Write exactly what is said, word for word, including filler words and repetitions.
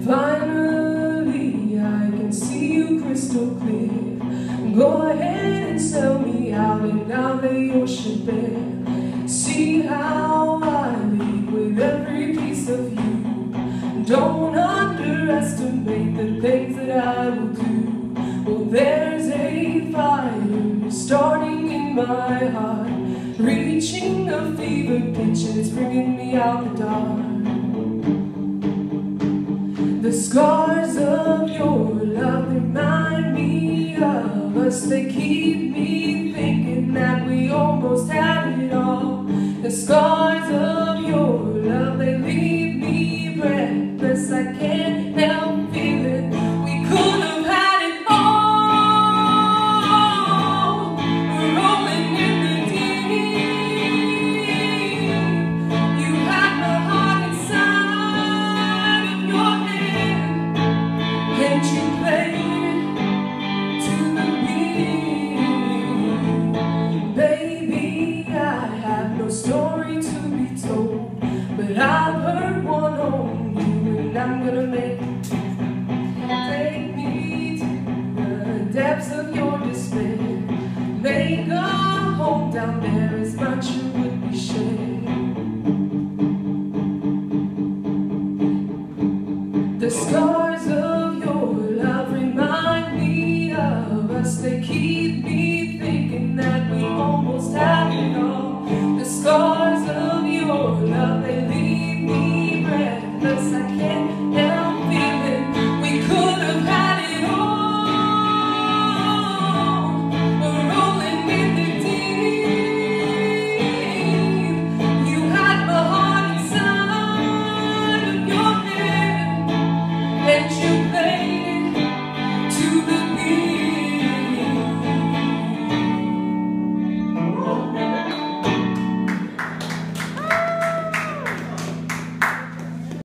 Finally, I can see you crystal clear. Go ahead and sell me out, and I'll lay your ship bare. See how I leave with every piece of you. Don't underestimate the things that I will do. Well, there's a fire starting in my heart, reaching a fever pitch, and it's bringing me out the dark. The scars of your love remind me of us. They keep me thinking that we almost had it all. The scars of your love, they leave me breathless. I can't help feeling we could have had it all. We're rolling in the deep. You have my heart inside of your hand. Can't you play to the beat? Baby, I have no story to be told, but I've heard one on you, and I'm gonna make it. Take me to the depths of your despair. Make a home down there as much as would be shared. The scars of your love remind me of us. They keep me thinking that we almost had it all. The scars